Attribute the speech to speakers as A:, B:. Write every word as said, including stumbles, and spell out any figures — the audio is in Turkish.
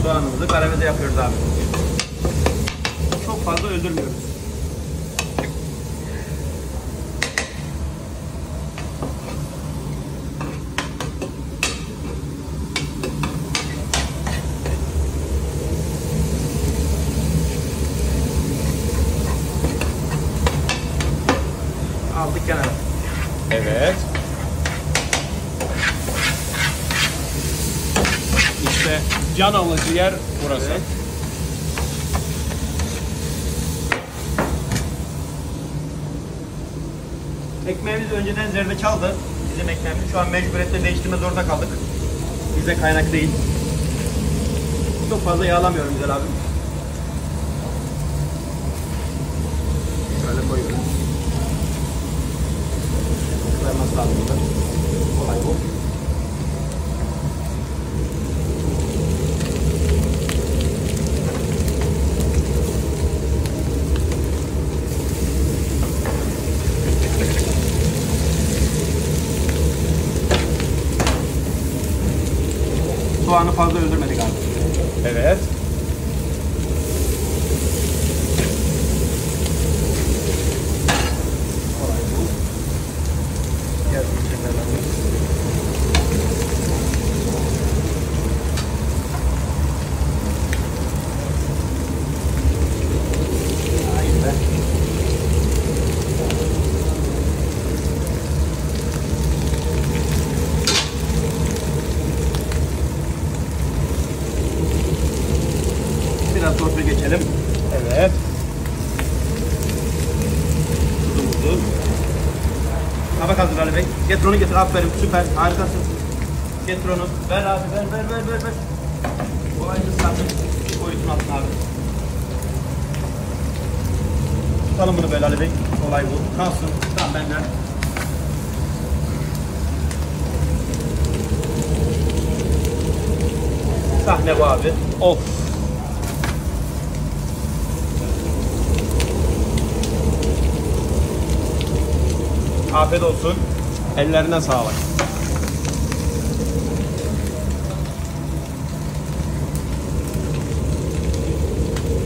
A: soğanımızı karamelize yapıyoruz abi. Çok fazla öldürmüyoruz. Aldık kenara.
B: Evet. İşte can alıcı yer burası.
A: Evet. Ekmeğimiz önceden zerdeçaldı. Bizim ekmeğimiz şu an mecburiyetle değiştirme zorunda kaldık. Bize kaynak değil. Çok fazla yağlamıyorum güzel abi. Şöyle koyuyorum. Kızarması lazım burada. Kolay bu. Soğanı fazla öldürmedik abi.
B: Evet.
A: Kolay bu. Gelsin şekerlerimiz. Hayır be. Biraz torpil geçelim.
B: Evet.
A: Tuzumuzu. Tabak hazır Ali Bey. Getir onu getir. Aferin. Süper. Harikasın. Getir onu. Ver abi. Ver ver ver ver. ver. Kolayca ıslatın. Koyutun altına abi. Tutalım bunu böyle Ali Bey. Kolay bu. Kalsın. Tamam benden. Sahne bu abi.
B: Of.
A: Afiyet olsun.
B: Ellerine sağlık.